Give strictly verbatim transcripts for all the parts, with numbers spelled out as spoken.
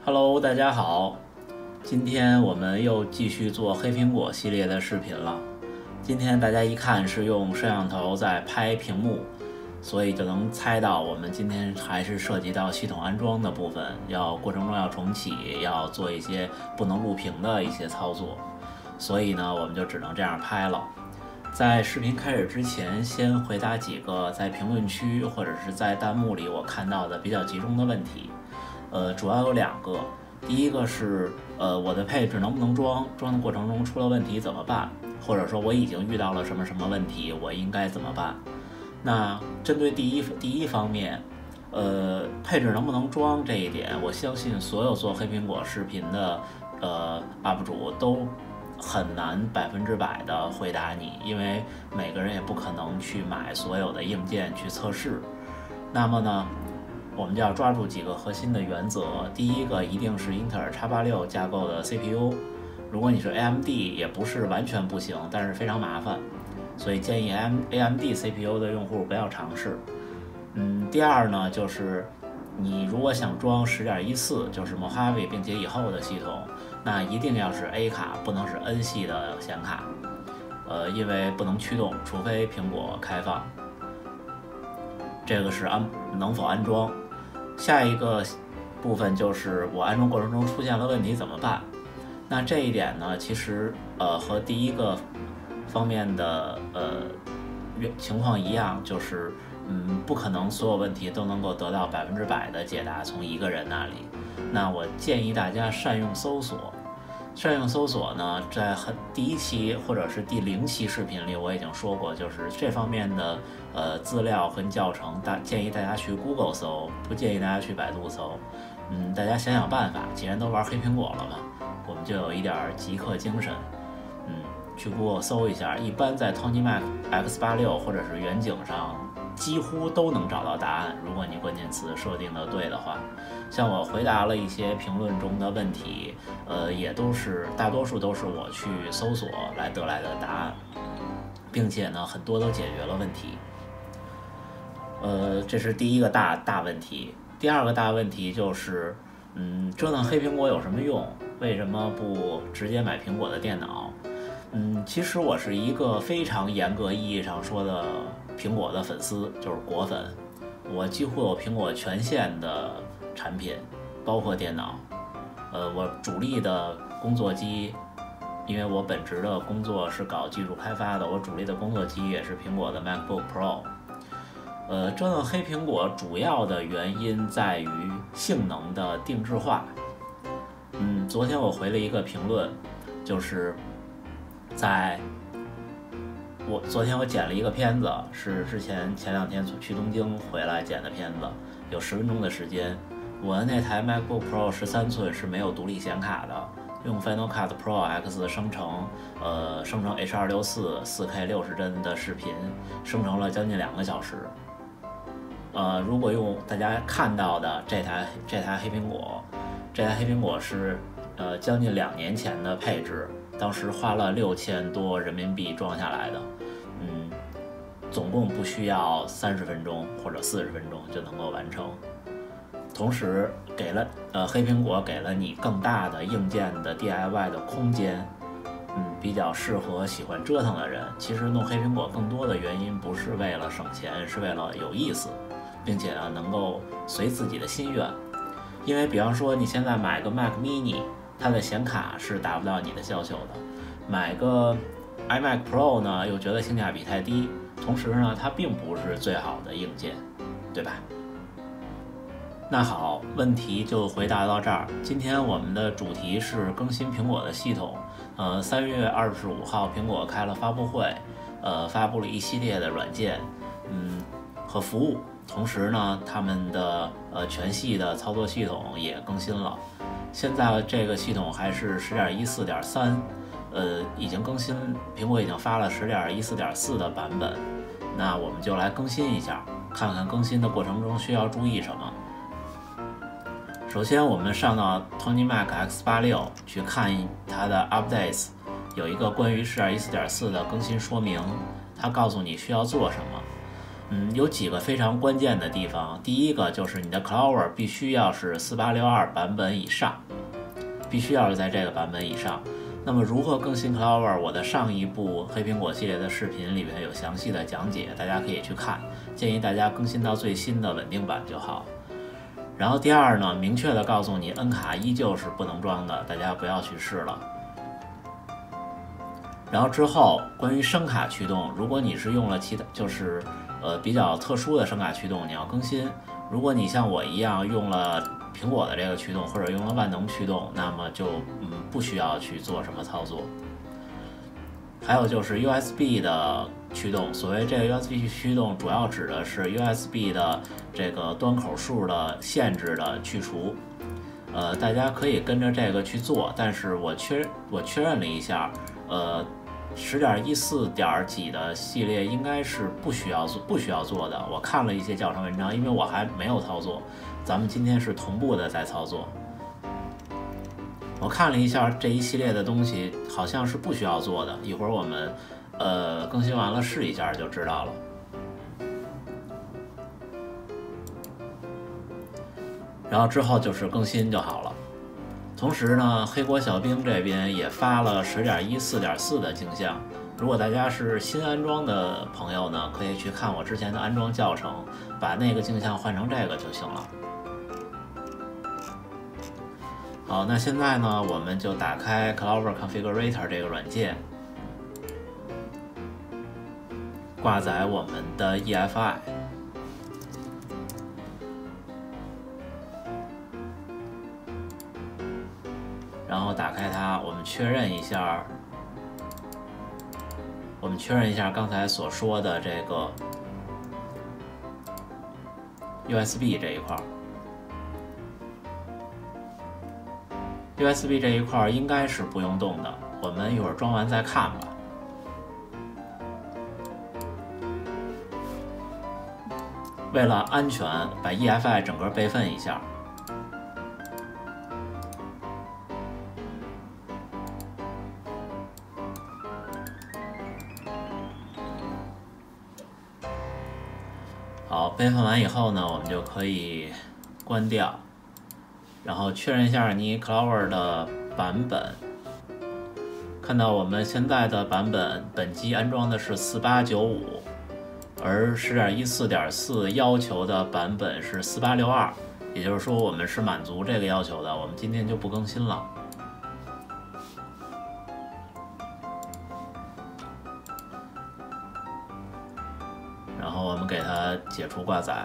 Hello，大家好，今天我们又继续做黑苹果系列的视频了。今天大家一看是用摄像头在拍屏幕，所以就能猜到我们今天还是涉及到系统安装的部分，要过程中要重启，要做一些不能录屏的一些操作，所以呢，我们就只能这样拍了。在视频开始之前，先回答几个在评论区或者是在弹幕里我看到的比较集中的问题。呃，主要有两个，第一个是，呃，我的配置能不能装？装的过程中出了问题怎么办？或者说我已经遇到了什么什么问题，我应该怎么办？那针对第一第一方面，呃，配置能不能装这一点，我相信所有做黑苹果视频的呃 U P 主都很难百分之百的回答你，因为每个人也不可能去买所有的硬件去测试。那么呢？我们就要抓住几个核心的原则。第一个一定是英特尔 X 八六 架构的 C P U， 如果你是 A M D 也不是完全不行，但是非常麻烦，所以建议 A M D C P U 的用户不要尝试。嗯，第二呢，就是你如果想装 十点一四 就是 Mojave 并且以后的系统，那一定要是 A 卡，不能是 N 系的显卡，呃，因为不能驱动，除非苹果开放。这个是安能否安装。下一个部分就是我安装过程中出现了问题怎么办？那这一点呢，其实呃和第一个方面的呃情况一样，就是嗯不可能所有问题都能够得到百分之百的解答从一个人那里。那我建议大家善用搜索。善用搜索呢，在很第一期或者是第零期视频里我已经说过，就是这方面的呃资料和教程，大建议大家去 Google 搜，不建议大家去百度搜。嗯，大家想想办法，既然都玩黑苹果了嘛，我们就有一点极客精神。嗯，去 Google 搜一下，一般在 Tony Mac X 八六 或者是远景上几乎都能找到答案，如果你关键词设定的对的话。像我回答了一些评论中的问题，呃，也都是大多数都是我去搜索来得来的答案，并且呢，很多都解决了问题。呃，这是第一个大大问题。第二个大问题就是，嗯，折腾黑苹果有什么用？为什么不直接买苹果的电脑？嗯，其实我是一个非常严格意义上说的苹果的粉丝，就是果粉。我几乎有苹果全线的产品，包括电脑。呃，我主力的工作机，因为我本职的工作是搞技术开发的，我主力的工作机也是苹果的 MacBook Pro。呃，折腾黑苹果主要的原因在于性能的定制化。嗯，昨天我回了一个评论，就是在我昨天我剪了一个片子，是之前前两天去东京回来剪的片子，有十分钟的时间。我的那台 MacBook Pro 十三寸是没有独立显卡的，用 Final Cut Pro X 生成，呃，生成 H 二六四 四K 六十帧的视频，生成了将近两个小时。呃，如果用大家看到的这台这台黑苹果，这台黑苹果是呃将近两年前的配置，当时花了六千多人民币装下来的，嗯，总共不需要三十分钟或者四十分钟就能够完成。同时给了呃黑苹果给了你更大的硬件的 D I Y 的空间，嗯，比较适合喜欢折腾的人。其实弄黑苹果更多的原因不是为了省钱，是为了有意思，并且呢能够随自己的心愿。因为比方说你现在买个 Mac Mini， 它的显卡是达不到你的要求的，买个 iMac Pro 呢又觉得性价比太低，同时呢它并不是最好的硬件，对吧？那好，问题就回答到这儿。今天我们的主题是更新苹果的系统。呃，三月二十五号，苹果开了发布会，呃，发布了一系列的软件，嗯，和服务。同时呢，他们的呃全系的操作系统也更新了。现在这个系统还是 十点一四点三， 呃，已经更新，苹果已经发了 十点一四点四 的版本。那我们就来更新一下，看看更新的过程中需要注意什么。首先，我们上到 Tony Mac X 八六 去看它的 updates， 有一个关于 十点一四点四 的更新说明，它告诉你需要做什么。 嗯，有几个非常关键的地方。第一个就是你的 Clover 必须要是四八六二版本以上，必须要是在这个版本以上。那么如何更新 Clover， 我的上一部黑苹果系列的视频里面有详细的讲解，大家可以去看。建议大家更新到最新的稳定版就好。然后第二呢，明确的告诉你 N 卡依旧是不能装的，大家不要去试了。然后之后关于声卡驱动，如果你是用了其他就是呃比较特殊的声卡驱动，你要更新。如果你像我一样用了苹果的这个驱动，或者用了万能驱动，那么就嗯不需要去做什么操作。还有就是 U S B 的驱动，所谓这个 U S B 驱动，主要指的是 U S B 的这个端口数的限制的去除。呃，大家可以跟着这个去做，但是我确我确认了一下，呃。十点一四点几的系列应该是不需要做不需要做的。我看了一些教程文章，因为我还没有操作，咱们今天是同步的在操作。我看了一下这一系列的东西，好像是不需要做的。一会儿我们呃更新完了试一下就知道了。然后之后就是更新就好了。同时呢，黑果小兵这边也发了 十点一四点四 的镜像。如果大家是新安装的朋友呢，可以去看我之前的安装教程，把那个镜像换成这个就行了。好，那现在呢，我们就打开 Clover Configurator 这个软件，挂载我们的 E F I。然后打开它，我们确认一下，我们确认一下刚才所说的这个 U S B 这一块。U S B 这一块应该是不用动的，我们一会儿装完再看吧。为了安全，把 E F I 整个备份一下。好，备份完以后呢，我们就可以关掉，然后确认一下你 Clover 的版本。看到我们现在的版本，本机安装的是四八九五，而 十点一四点四 要求的版本是四八六二，也就是说我们是满足这个要求的，我们今天就不更新了。然后我们给它解除挂载，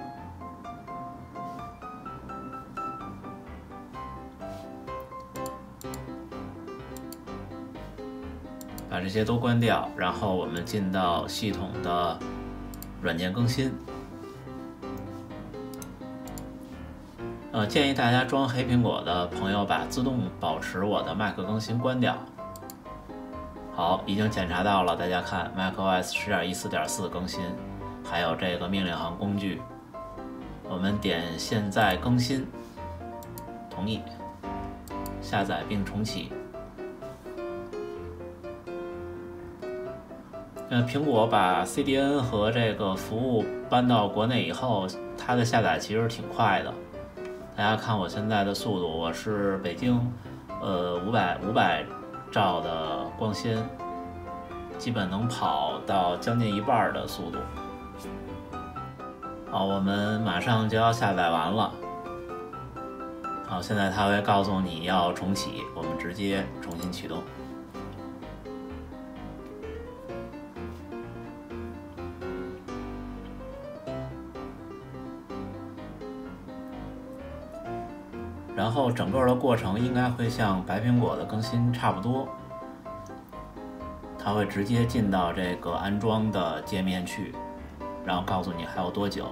把这些都关掉，然后我们进到系统的软件更新。呃，建议大家装黑苹果的朋友把自动保持我的 Mac 更新关掉。好，已经检查到了，大家看 macOS 十点一四点四 更新，还有这个命令行工具，我们点现在更新，同意，下载并重启。呃，苹果把 C D N 和这个服务搬到国内以后，它的下载其实挺快的。大家看我现在的速度，我是北京，呃，五百五百兆的光纤，基本能跑到将近一半的速度。好，我们马上就要下载完了。好，现在它会告诉你要重启，我们直接重新启动。然后整个的过程应该会像白苹果的更新差不多，它会直接进到这个安装的界面去，然后告诉你还有多久。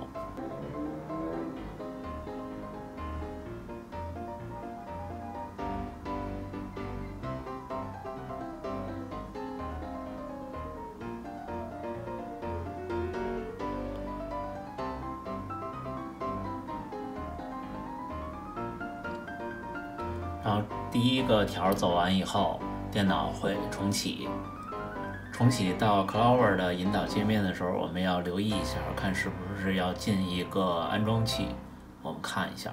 然后第一个条走完以后，电脑会重启， 重启到 Clover 的引导界面的时候，我们要留意一下，看是不是要进一个安装器。我们看一下，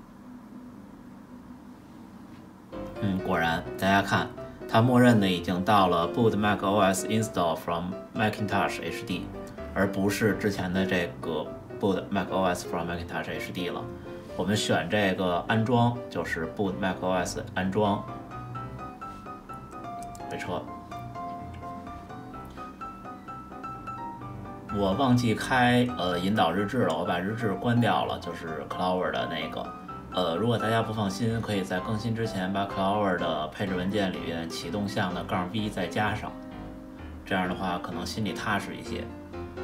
嗯，果然，大家看，它默认的已经到了 Boot macOS Install from Macintosh H D， 而不是之前的这个 Boot macOS from Macintosh H D 了。我们选这个安装，就是 Boot macOS 安装，回车。我忘记开呃引导日志了，我把日志关掉了，就是 Clover 的那个。呃，如果大家不放心，可以在更新之前把 Clover 的配置文件里边启动项的杠 V 再加上，这样的话可能心里踏实一些。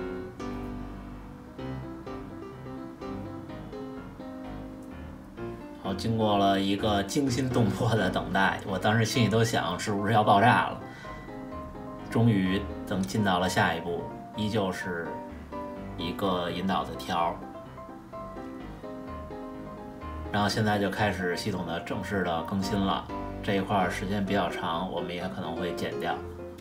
好，经过了一个惊心动魄的等待，我当时心里都想是不是要爆炸了。终于等进到了下一步，依旧是一个引导的条，然后现在就开始系统的正式的更新了。这一块时间比较长，我们也可能会剪掉。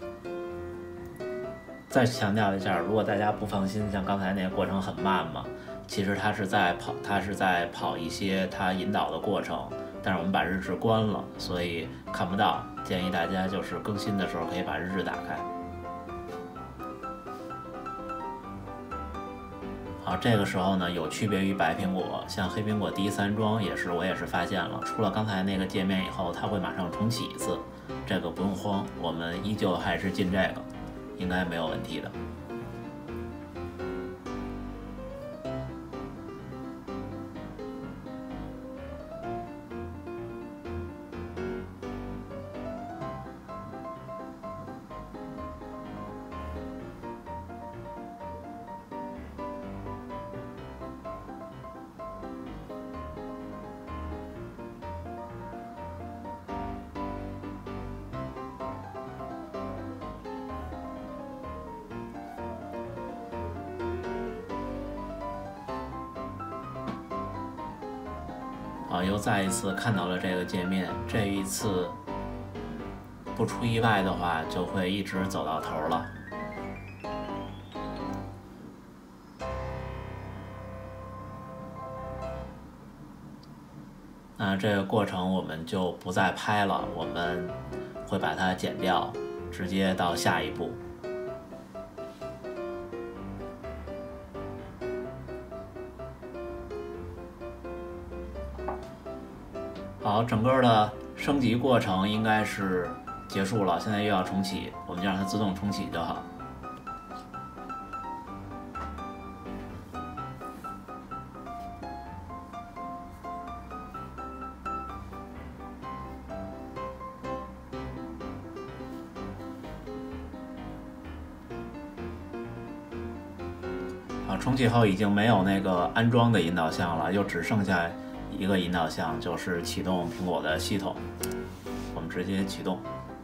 再强调一下，如果大家不放心，像刚才那个过程很慢嘛，其实它是在跑，它是在跑一些它引导的过程，但是我们把日志关了，所以看不到。建议大家就是更新的时候可以把日志打开。好，这个时候呢，有区别于白苹果，像黑苹果第一次安装也是，我也是发现了，出了刚才那个界面以后，它会马上重启一次，这个不用慌，我们依旧还是进这个，应该没有问题的。啊，又再一次看到了这个界面，这一次不出意外的话，就会一直走到头了。那这个过程我们就不再拍了，我们会把它剪掉，直接到下一步。好，整个的升级过程应该是结束了，现在又要重启，我们就让它自动重启就好。好，重启后已经没有那个安装的引导项了，又只剩下一个引导项，就是启动苹果的系统。我们直接启动。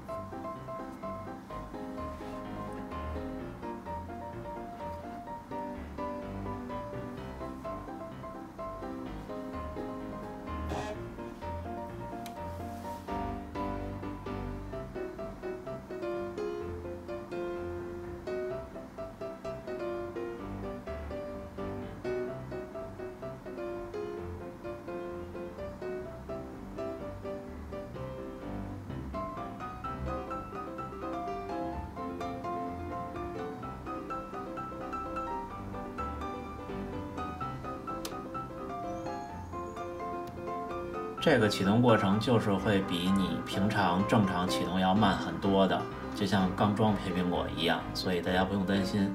这个启动过程就是会比你平常正常启动要慢很多的，就像刚装配苹果一样，所以大家不用担心。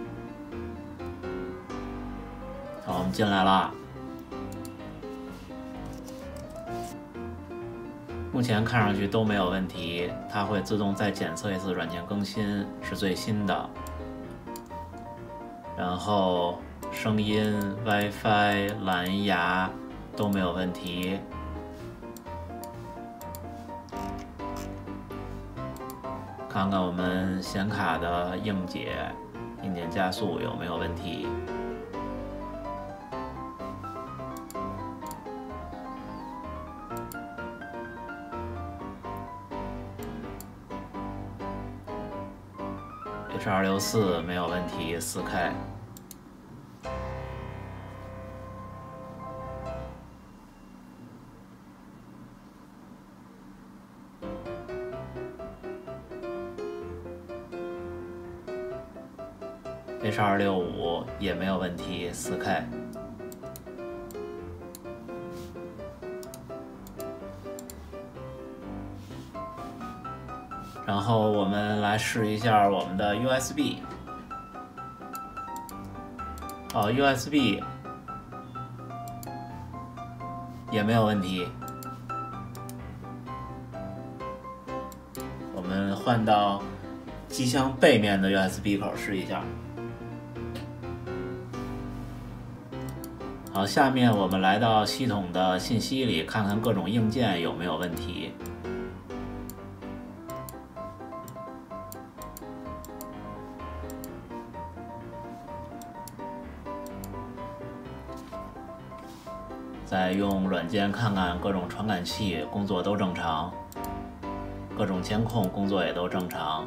好，我们进来了。目前看上去都没有问题，它会自动再检测一次软件更新是最新的，然后声音、WiFi、蓝牙都没有问题。看看我们显卡的硬解、硬件加速有没有问题。 H 二六四没有问题 ，四 K。H 二六五也没有问题 ，四 K。然后我们来试一下我们的 U S B。哦 ，U S B 也没有问题。我们换到机箱背面的 U S B 口试一下。好，下面我们来到系统的信息里，看看各种硬件有没有问题。再用软件看看各种传感器工作都正常，各种监控工作也都正常，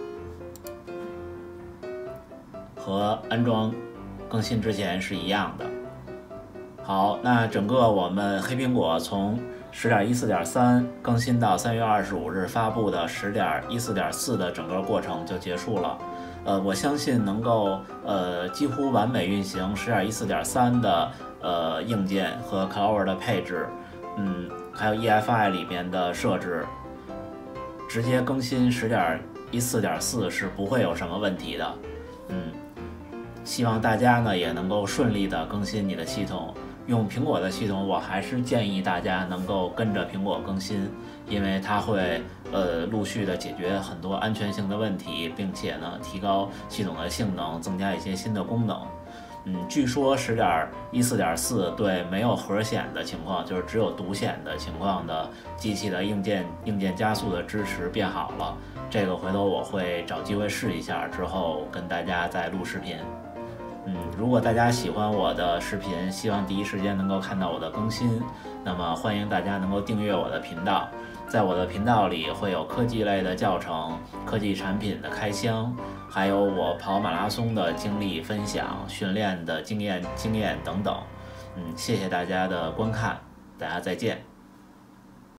和安装更新之前是一样的。好，那整个我们黑苹果从 十点一四点三 更新到三月二十五日发布的 十点一四点四 的整个过程就结束了。呃，我相信能够呃几乎完美运行 十点一四点三 的呃硬件和 CloudWorld 的配置，嗯，还有 E F I 里边的设置，直接更新 十点一四点四 是不会有什么问题的。嗯，希望大家呢也能够顺利的更新你的系统。用苹果的系统，我还是建议大家能够跟着苹果更新，因为它会呃陆续的解决很多安全性的问题，并且呢提高系统的性能，增加一些新的功能。嗯，据说 十点一四点四 对没有核显的情况，就是只有独显的情况的机器的硬件硬件加速的支持变好了。这个回头我会找机会试一下，之后跟大家再录视频。嗯，如果大家喜欢我的视频，希望第一时间能够看到我的更新，那么欢迎大家能够订阅我的频道。在我的频道里会有科技类的教程、科技产品的开箱，还有我跑马拉松的经历分享、训练的经验经验等等。嗯，谢谢大家的观看，大家再见。